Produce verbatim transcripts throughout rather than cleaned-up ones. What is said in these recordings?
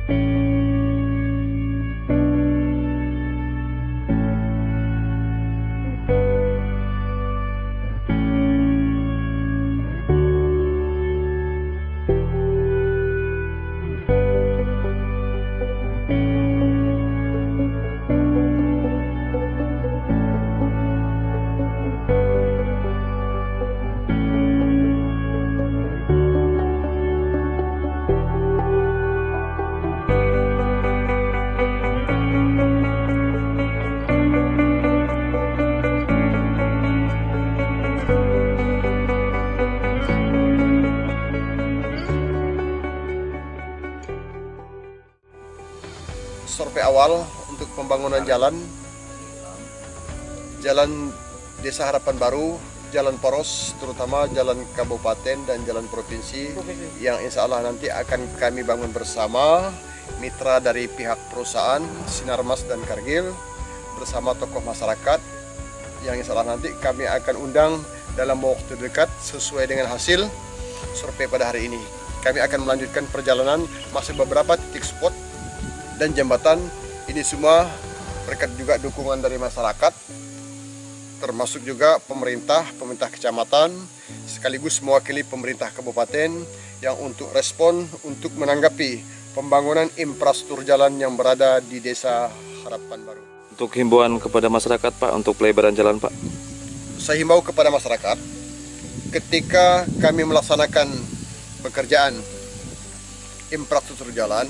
Survei awal untuk pembangunan jalan Jalan Desa Harapan Baru, jalan poros, terutama jalan kabupaten dan jalan provinsi, yang insya Allah nanti akan kami bangun bersama mitra dari pihak perusahaan Sinarmas dan Cargill bersama tokoh masyarakat, yang insya Allah nanti kami akan undang dalam waktu dekat sesuai dengan hasil survei pada hari ini. Kami akan melanjutkan perjalanan masih beberapa titik spot dan jembatan. Ini semua berkat juga dukungan dari masyarakat, termasuk juga pemerintah, pemerintah kecamatan, sekaligus mewakili pemerintah kabupaten yang untuk respon untuk menanggapi pembangunan infrastruktur jalan yang berada di Desa Harapan Baru. Untuk himbauan kepada masyarakat, Pak, untuk pelebaran jalan, Pak. Saya himbau kepada masyarakat, ketika kami melaksanakan pekerjaan infrastruktur jalan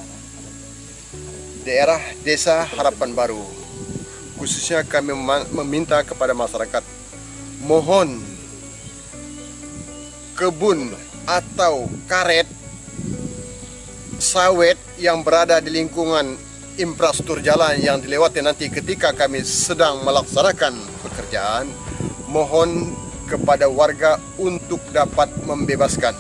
daerah Desa Harapan Baru, khususnya kami meminta kepada masyarakat, mohon kebun atau karet sawit yang berada di lingkungan infrastruktur jalan yang dilewati nanti ketika kami sedang melaksanakan pekerjaan, mohon kepada warga untuk dapat membebaskan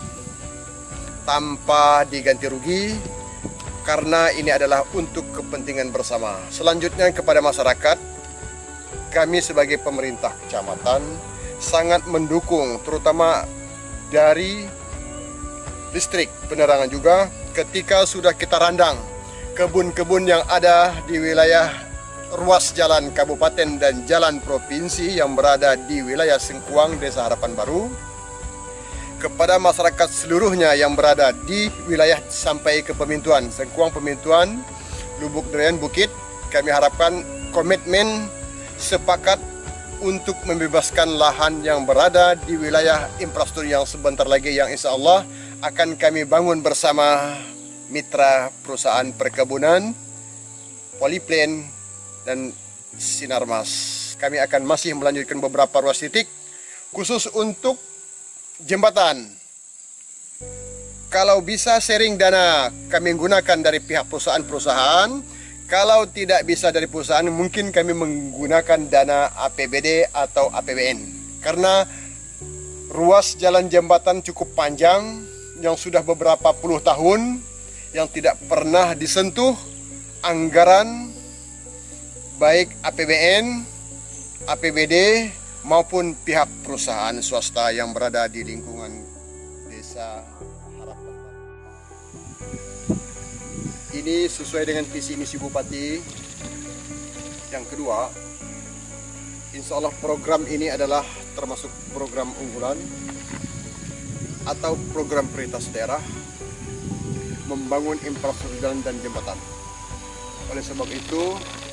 tanpa diganti rugi, karena ini adalah untuk kepentingan bersama. Selanjutnya kepada masyarakat, kami sebagai pemerintah kecamatan sangat mendukung, terutama dari listrik penerangan juga, ketika sudah kita randang kebun-kebun yang ada di wilayah ruas jalan kabupaten dan jalan provinsi yang berada di wilayah Sengkuang, Desa Harapan Baru, kepada masyarakat seluruhnya yang berada di wilayah sampai ke Pemintuan, Sengkuang, Pemintuan, Lubuk Durian, Bukit, kami harapkan komitmen sepakat untuk membebaskan lahan yang berada di wilayah infrastruktur yang sebentar lagi yang insya Allah akan kami bangun bersama mitra perusahaan perkebunan, Polyplan, dan Sinarmas. Kami akan masih melanjutkan beberapa ruas titik khusus untuk jembatan. Kalau bisa sharing dana kami gunakan dari pihak perusahaan-perusahaan. Kalau tidak bisa dari perusahaan, mungkin kami menggunakan dana A P B D atau A P B N. Karena ruas jalan jembatan cukup panjang yang sudah beberapa puluh tahun yang tidak pernah disentuh anggaran baik A P B N, A P B D maupun pihak perusahaan swasta yang berada di lingkungan Desa Harapan. Ini sesuai dengan visi misi Bupati. Yang kedua, insya Allah program ini adalah termasuk program unggulan atau program prioritas daerah membangun infrastruktur jalan dan jembatan. Oleh sebab itu,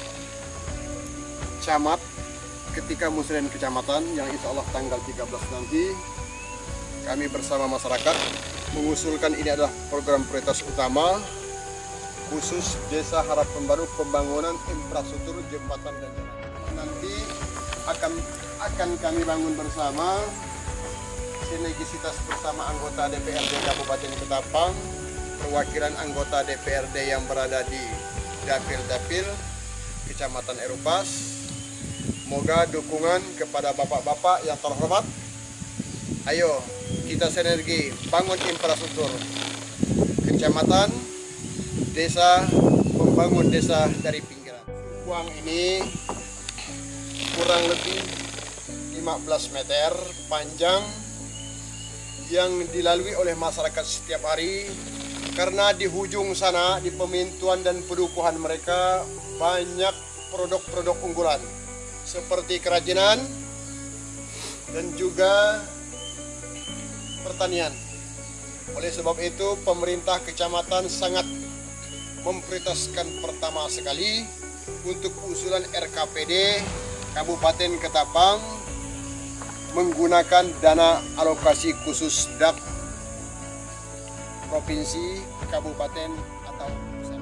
camat ketika musyawarah kecamatan yang insya Allah tanggal tiga belas nanti, kami bersama masyarakat mengusulkan ini adalah program prioritas utama khusus Desa Harapan Baru, pembangunan infrastruktur jembatan dan jalan. Nanti akan akan kami bangun bersama sinergisitas bersama anggota D P R D Kabupaten Ketapang, perwakilan anggota D P R D yang berada di dapil-dapil Kecamatan Erupas. Semoga dukungan kepada bapak-bapak yang terhormat. Ayo kita sinergi bangun infrastruktur kecamatan, desa, membangun desa dari pinggiran. Uang ini kurang lebih lima belas meter panjang yang dilalui oleh masyarakat setiap hari Karena di hujung sana, di pemintuan dan pedukuhan mereka banyak produk-produk unggulan seperti kerajinan dan juga pertanian. Oleh sebab itu pemerintah kecamatan sangat memprioritaskan pertama sekali untuk usulan R K P D Kabupaten Ketapang menggunakan dana alokasi khusus D A P provinsi, kabupaten atau pusat.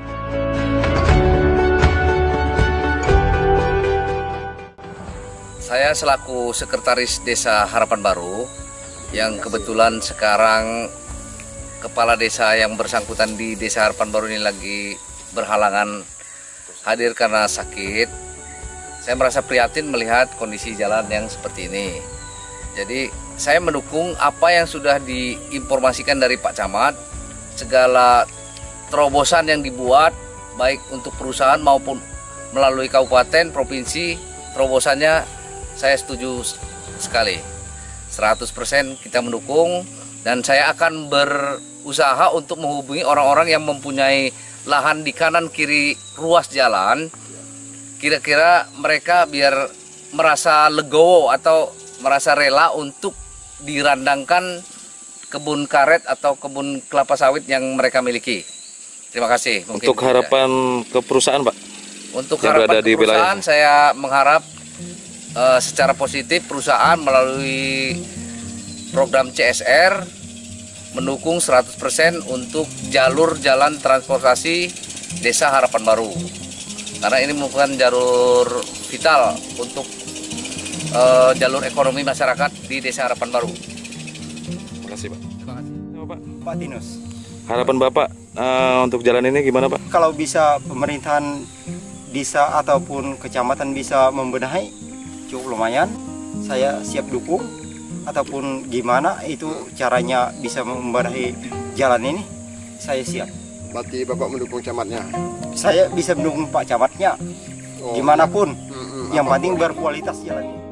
Saya selaku Sekretaris Desa Harapan Baru yang kebetulan sekarang kepala desa yang bersangkutan di Desa Harapan Baru ini lagi berhalangan hadir karena sakit. Saya merasa prihatin melihat kondisi jalan yang seperti ini. Jadi saya mendukung apa yang sudah diinformasikan dari Pak Camat, segala terobosan yang dibuat baik untuk perusahaan maupun melalui kabupaten, provinsi, terobosannya saya setuju sekali. seratus persen kita mendukung dan saya akan berusaha untuk menghubungi orang-orang yang mempunyai lahan di kanan kiri ruas jalan. Kira-kira mereka biar merasa legowo atau merasa rela untuk dirandangkan kebun karet atau kebun kelapa sawit yang mereka miliki. Terima kasih. Mungkin untuk harapan ke perusahaan, Pak? Untuk yang harapan berada ke di perusahaan, wilayah. saya mengharap uh, secara positif perusahaan melalui program C S R mendukung seratus persen untuk jalur jalan transportasi Desa Harapan Baru. Karena ini merupakan jalur vital untuk Uh, jalur ekonomi masyarakat di Desa Harapan Baru. Terima kasih, Pak. Terima kasih. Pak. Pak Tinus, Harapan Bapak uh, untuk jalan ini gimana, Pak? kalau bisa pemerintahan desa ataupun kecamatan bisa membenahi, cukup lumayan. Saya siap dukung. Ataupun gimana itu caranya bisa membenahi jalan ini, saya siap. Berarti Bapak mendukung camatnya? Saya bisa mendukung Pak Camatnya, Oh, gimana pun. Mm-mm. Yang Apa- penting berkualitas jalan ini.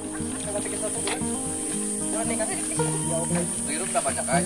Biru udah banyak kan?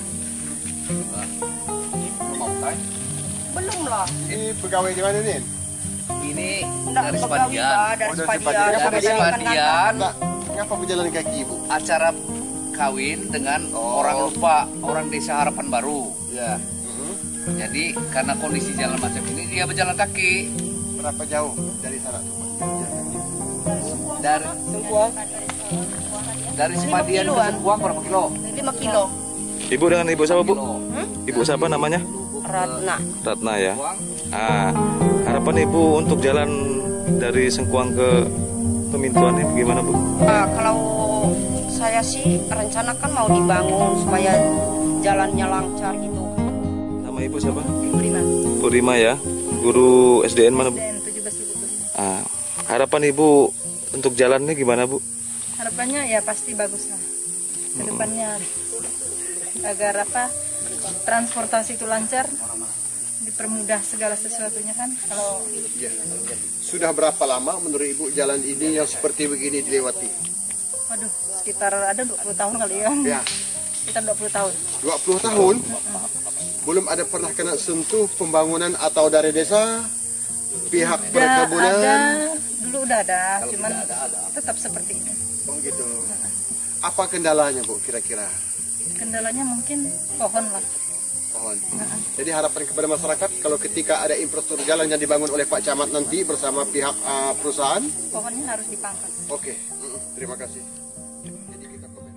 Belum mau kan? Belum lah. Ini pegawai di mana nih? Ini Enggak dari pegawai Sepadian. lah, dari Oh, dari Sepadian. Sepadian. Dari Sepadian. Sepadian Enggak, ngapa berjalan kaki, Bu? acara kawin dengan Oh. orang lupa, orang Desa Harapan Baru. Ya. Mm-mm. Jadi karena kondisi jalan macam ini dia berjalan kaki Berapa jauh dari sana tuh, Pak? Jalan kaki. dari Sengkuang dari Sepadian ke kiloan. Sengkuang berapa kilo? lima kilo. Ibu dengan ibu siapa, Bu? Kilo. Ibu siapa namanya? Ratna. Ratna ya. Sengkuang. Ah, harapan Ibu untuk jalan dari Sengkuang ke Pemintuan ini gimana, Bu? Nah, kalau saya sih rencanakan mau dibangun supaya jalannya lancar gitu. Nama Ibu siapa? Prima. Bu Rima ya. Guru S D N mana, Bu? tujuh belas ribu. Ah, harapan Ibu untuk jalan ini gimana, Bu? Harapannya ya pasti bagus lah ke depannya agar apa transportasi itu lancar, dipermudah segala sesuatunya kan. Kalau Ya. Sudah berapa lama menurut Ibu jalan ini yang seperti begini dilewati? waduh sekitar ada dua puluh tahun kali ya, Ya, sekitar dua puluh tahun. dua puluh tahun. Belum ada pernah kena sentuh pembangunan atau dari desa, pihak Udah perkebunan. ada, dulu udah ada, cuman tetap seperti ini. Oh gitu. Apa kendalanya, Bu, kira-kira? Kendalanya mungkin pohon lah. Pohon. Jadi harapan kepada masyarakat kalau ketika ada infrastruktur jalan yang dibangun oleh Pak Camat nanti bersama pihak uh, perusahaan, Pohonnya harus dipangkas. oke. Mm-mm. Terima kasih. Jadi kita komen.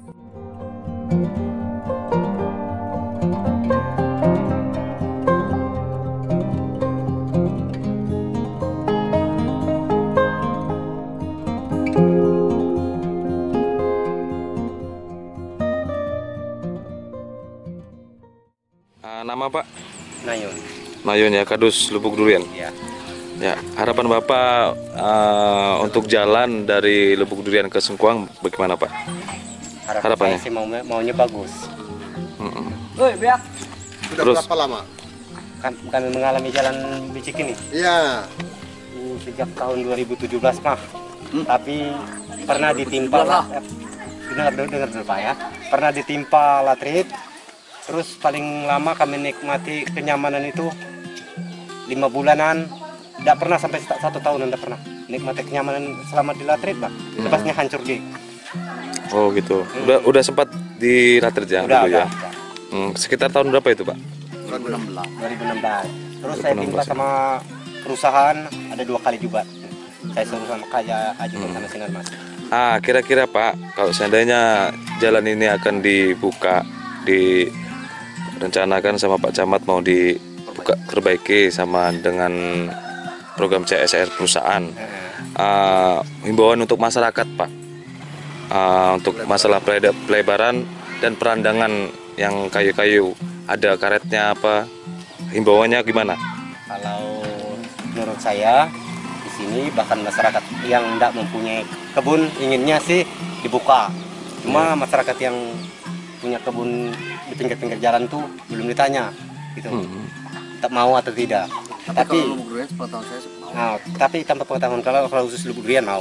Ah, nama Pak? Nayun. Mayun ya, Kadus Lubuk Durian. Ya. Ya, harapan Bapak ah, untuk jalan dari Lubuk Durian ke Sengkuang bagaimana, Pak? Harapan Harapannya? saya sih mau, maunya bagus. Mm-mm. Woi, biak. Sudah Terus? berapa lama? Kan kami mengalami jalan becek ini Ya. uh, sejak tahun dua ribu tujuh belas mah. Tapi pernah ditimpa eh, dengar dengar dulu Pak ya. Pernah ditimpa latrit Terus paling lama kami nikmati kenyamanan itu lima bulanan, tidak pernah sampai satu tahun, tidak pernah nikmati kenyamanan selama di Latrit, Pak. Lepasnya hancur di. Oh gitu. Udah udah sempat di Latrit ya? Udah, dulu udah, ya? Hmm, sekitar tahun berapa itu, Pak? dua ribu enam belas. dua ribu enam belas. Terus saya timpa sama perusahaan ada dua kali juga. Saya suruh sama kayak ajukan sana sinar Mas. Ah, kira-kira Pak, kalau seandainya jalan ini akan dibuka, direncanakan sama Pak Camat mau dibuka, perbaiki sama dengan program C S R perusahaan, uh, himbauan untuk masyarakat Pak, uh, untuk masalah pelebaran dan perandangan yang kayu-kayu, ada karetnya apa, himbauannya gimana? Kalau menurut saya di sini bahkan masyarakat yang tidak mempunyai kebun inginnya sih dibuka. Cuma hmm. masyarakat yang punya kebun di pinggir-pinggir jalan tuh belum ditanya, gitu. Hmm. Tak mau atau tidak. Tapi, tapi kalau Lubuk Durian sepengetahuan saya mau. Nah, tapi tanpa pengetahuan kalau kalau khusus Lubuk Durian mau.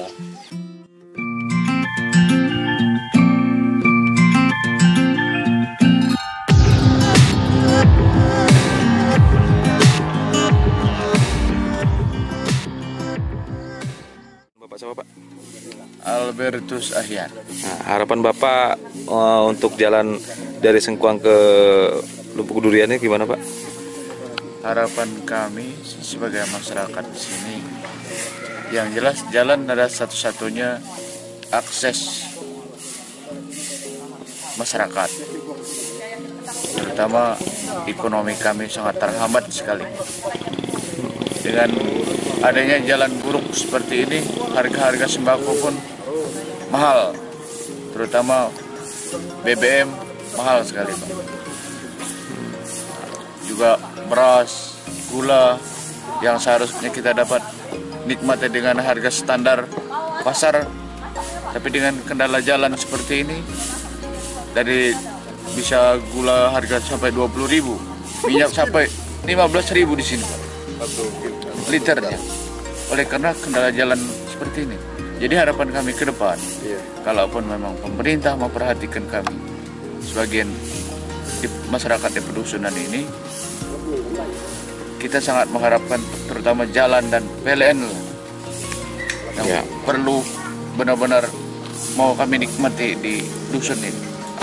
Albertus Ahyan. Nah, harapan Bapak uh, untuk jalan dari Sengkuang ke Lubuk Durian ini gimana Pak? Harapan kami sebagai masyarakat di sini, yang jelas jalan adalah satu-satunya akses masyarakat. Terutama ekonomi kami sangat terhambat sekali. Dengan adanya jalan buruk seperti ini, harga-harga sembako pun mahal, terutama B B M mahal sekali Pak. Juga beras, gula yang seharusnya kita dapat nikmati dengan harga standar pasar, tapi dengan kendala jalan seperti ini, dari bisa gula harga sampai dua puluh ribu, minyak sampai lima belas ribu di sini Pak, liternya. Oleh karena kendala jalan seperti ini. Jadi harapan kami ke depan, iya. kalaupun memang pemerintah memperhatikan kami, sebagian di masyarakat di pedusunan ini, kita sangat mengharapkan terutama jalan dan P L N yang ya. perlu benar-benar mau kami nikmati di dusun ini.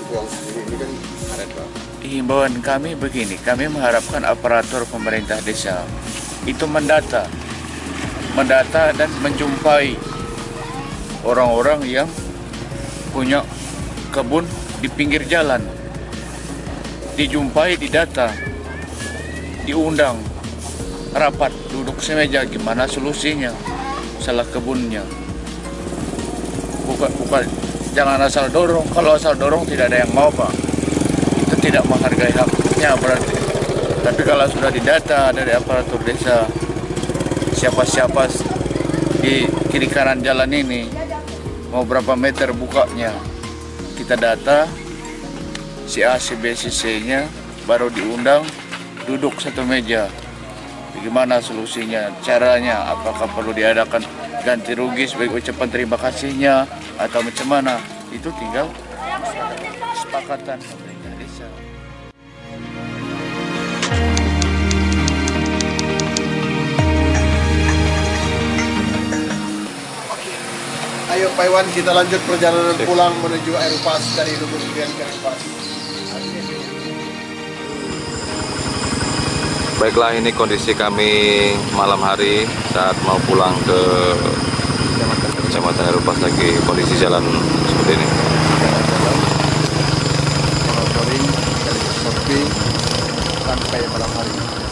Himbauan kami begini, kami mengharapkan aparatur pemerintah desa itu mendata, mendata dan menjumpai orang-orang yang punya kebun di pinggir jalan, dijumpai, didata, diundang rapat, duduk semeja gimana solusinya masalah kebunnya. Bukan, bukan, jangan asal dorong. Kalau asal dorong tidak ada yang mau Pak, itu tidak menghargai haknya berarti. Tapi kalau sudah didata dari aparatur desa, siapa-siapa di kiri kanan jalan ini mau berapa meter bukanya, kita data si A, si B, si C-nya, baru diundang, duduk satu meja. Bagaimana solusinya, caranya, apakah perlu diadakan ganti rugi sebagai ucapan terima kasihnya, atau macam mana, itu tinggal kesepakatan pemerintah desa. Ayo Pak Iwan, kita lanjut perjalanan pulang menuju Aeropas dari Lubuk Durian ke Aeropas. Baiklah, ini kondisi kami malam hari saat mau pulang ke Kecamatan Aeropas lagi, kondisi jalan seperti ini. Sepi sampai malam hari.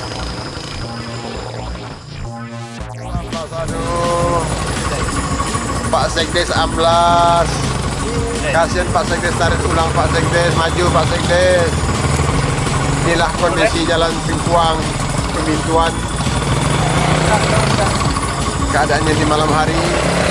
Aduh. Pak Sekdes amblas, kasihan Pak Sekdes, tarik ulang Pak Sekdes, maju Pak Sekdes. Inilah kondisi jalan Sengkuang Pemintuan, keadaannya di malam hari.